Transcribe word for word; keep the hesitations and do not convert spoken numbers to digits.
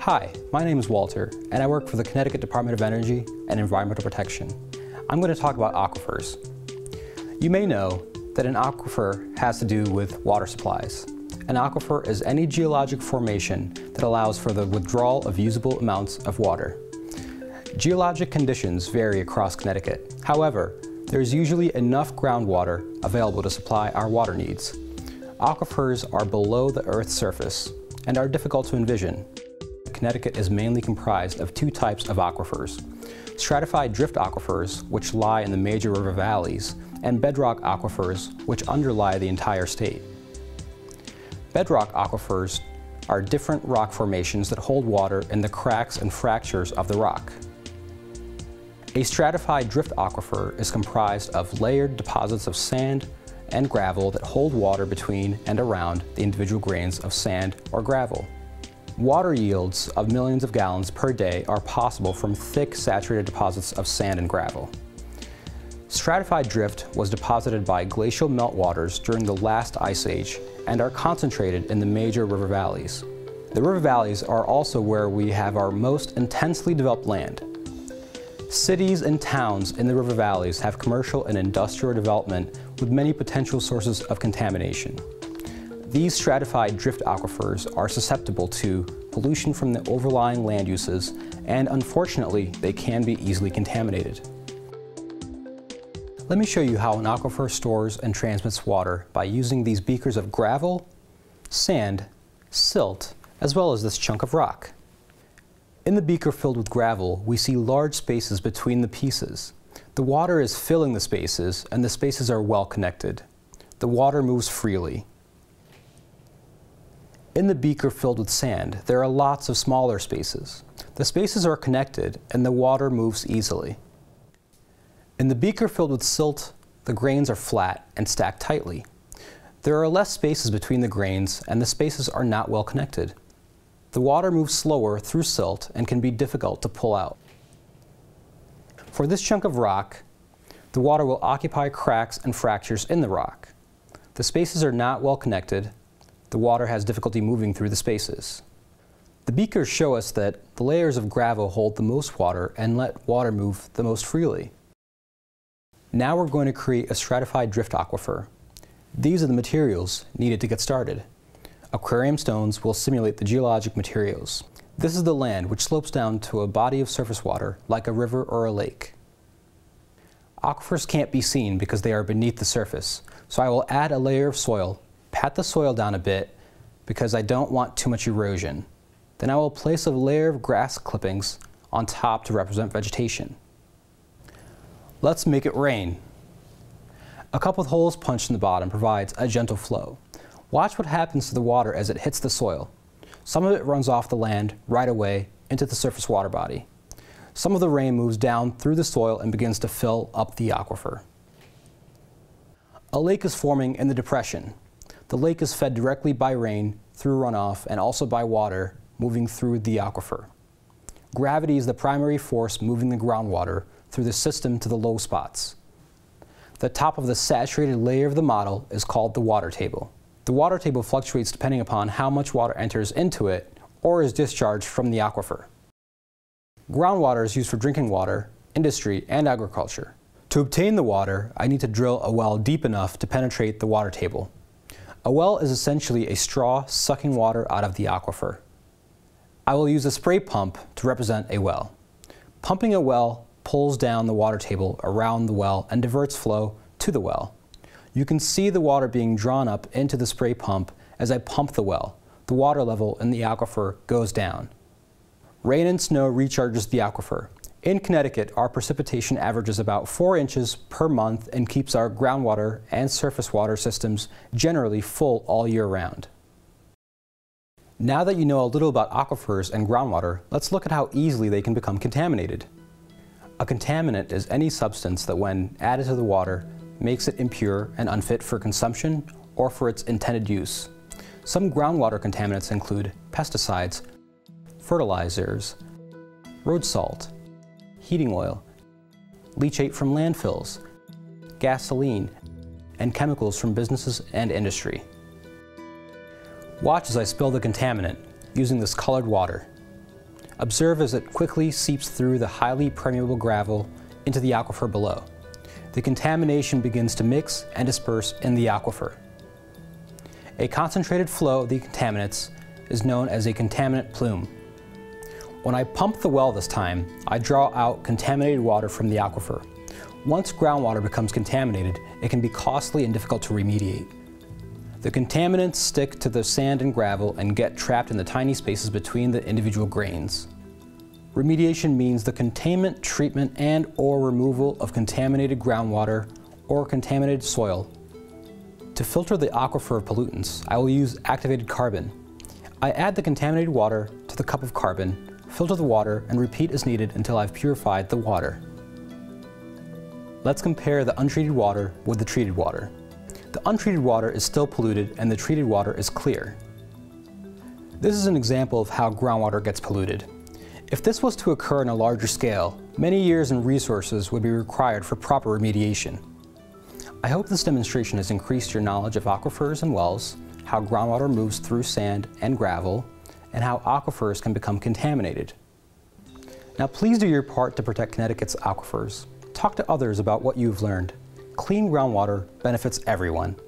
Hi, my name is Walter, and I work for the Connecticut Department of Energy and Environmental Protection. I'm going to talk about aquifers. You may know that an aquifer has to do with water supplies. An aquifer is any geologic formation that allows for the withdrawal of usable amounts of water. Geologic conditions vary across Connecticut. However, there is usually enough groundwater available to supply our water needs. Aquifers are below the Earth's surface and are difficult to envision. Connecticut is mainly comprised of two types of aquifers: stratified drift aquifers, which lie in the major river valleys, and bedrock aquifers, which underlie the entire state. Bedrock aquifers are different rock formations that hold water in the cracks and fractures of the rock. A stratified drift aquifer is comprised of layered deposits of sand and gravel that hold water between and around the individual grains of sand or gravel. Water yields of millions of gallons per day are possible from thick, saturated deposits of sand and gravel. Stratified drift was deposited by glacial meltwaters during the last ice age and are concentrated in the major river valleys. The river valleys are also where we have our most intensely developed land. Cities and towns in the river valleys have commercial and industrial development with many potential sources of contamination. These stratified drift aquifers are susceptible to pollution from the overlying land uses, and unfortunately, they can be easily contaminated. Let me show you how an aquifer stores and transmits water by using these beakers of gravel, sand, silt, as well as this chunk of rock. In the beaker filled with gravel, we see large spaces between the pieces. The water is filling the spaces, and the spaces are well connected. The water moves freely. In the beaker filled with sand, there are lots of smaller spaces. The spaces are connected, and the water moves easily. In the beaker filled with silt, the grains are flat and stacked tightly. There are less spaces between the grains, and the spaces are not well connected. The water moves slower through silt and can be difficult to pull out. For this chunk of rock, the water will occupy cracks and fractures in the rock. The spaces are not well connected. The water has difficulty moving through the spaces. The beakers show us that the layers of gravel hold the most water and let water move the most freely. Now we're going to create a stratified drift aquifer. These are the materials needed to get started. Aquarium stones will simulate the geologic materials. This is the land which slopes down to a body of surface water like a river or a lake. Aquifers can't be seen because they are beneath the surface, so I will add a layer of soil, pat the soil down a bit because I don't want too much erosion. Then I will place a layer of grass clippings on top to represent vegetation. Let's make it rain. A cup with holes punched in the bottom provides a gentle flow. Watch what happens to the water as it hits the soil. Some of it runs off the land right away into the surface water body. Some of the rain moves down through the soil and begins to fill up the aquifer. A lake is forming in the depression. The lake is fed directly by rain through runoff and also by water moving through the aquifer. Gravity is the primary force moving the groundwater through the system to the low spots. The top of the saturated layer of the model is called the water table. The water table fluctuates depending upon how much water enters into it or is discharged from the aquifer. Groundwater is used for drinking water, industry, and agriculture. To obtain the water, I need to drill a well deep enough to penetrate the water table. A well is essentially a straw sucking water out of the aquifer. I will use a spray pump to represent a well. Pumping a well pulls down the water table around the well and diverts flow to the well. You can see the water being drawn up into the spray pump as I pump the well. The water level in the aquifer goes down. Rain and snow recharges the aquifer. In Connecticut, our precipitation averages about four inches per month and keeps our groundwater and surface water systems generally full all year round. Now that you know a little about aquifers and groundwater, let's look at how easily they can become contaminated. A contaminant is any substance that, when added to the water, makes it impure and unfit for consumption or for its intended use. Some groundwater contaminants include pesticides, fertilizers, road salt, heating oil, leachate from landfills, gasoline, and chemicals from businesses and industry. Watch as I spill the contaminant using this colored water. Observe as it quickly seeps through the highly permeable gravel into the aquifer below. The contamination begins to mix and disperse in the aquifer. A concentrated flow of the contaminants is known as a contaminant plume. When I pump the well this time, I draw out contaminated water from the aquifer. Once groundwater becomes contaminated, it can be costly and difficult to remediate. The contaminants stick to the sand and gravel and get trapped in the tiny spaces between the individual grains. Remediation means the containment, treatment, and or removal of contaminated groundwater or contaminated soil. To filter the aquifer of pollutants, I will use activated carbon. I add the contaminated water to the cup of carbon, filter the water, and repeat as needed until I've purified the water. Let's compare the untreated water with the treated water. The untreated water is still polluted and the treated water is clear. This is an example of how groundwater gets polluted. If this was to occur on a larger scale, many years and resources would be required for proper remediation. I hope this demonstration has increased your knowledge of aquifers and wells, how groundwater moves through sand and gravel, and how aquifers can become contaminated. Now please do your part to protect Connecticut's aquifers. Talk to others about what you've learned. Clean groundwater benefits everyone.